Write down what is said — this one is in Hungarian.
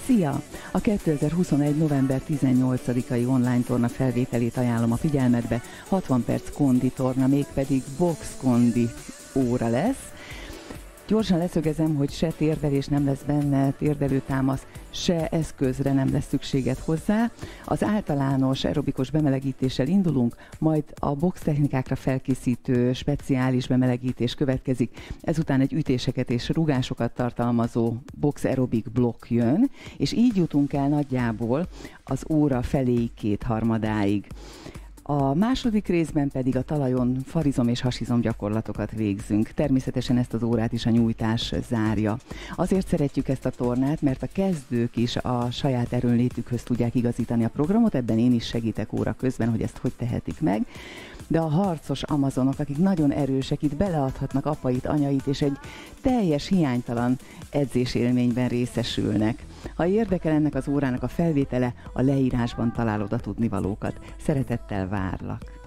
Szia! A 2021. november 18-ai online torna felvételét ajánlom a figyelmetbe. 60 perc kondi torna, mégpedig box kondi óra lesz. Gyorsan leszögezem, hogy se térdelés nem lesz benne, térdelőtámasz, se eszközre nem lesz szükséged hozzá. Az általános aerobikus bemelegítéssel indulunk, majd a box technikákra felkészítő speciális bemelegítés következik. Ezután egy ütéseket és rúgásokat tartalmazó box aerobik blokk jön, és így jutunk el nagyjából az óra feléig, kétharmadáig. A második részben pedig a talajon farizom és hasizom gyakorlatokat végzünk. Természetesen ezt az órát is a nyújtás zárja. Azért szeretjük ezt a tornát, mert a kezdők is a saját erőnlétükhöz tudják igazítani a programot, ebben én is segítek óra közben, hogy ezt hogy tehetik meg. De a harcos amazonok, akik nagyon erősek, itt beleadhatnak apait, anyait, és egy teljes, hiánytalan edzésélményben részesülnek. Ha érdekel ennek az órának a felvétele, a leírásban találod a tudnivalókat. Szeretettel várlak!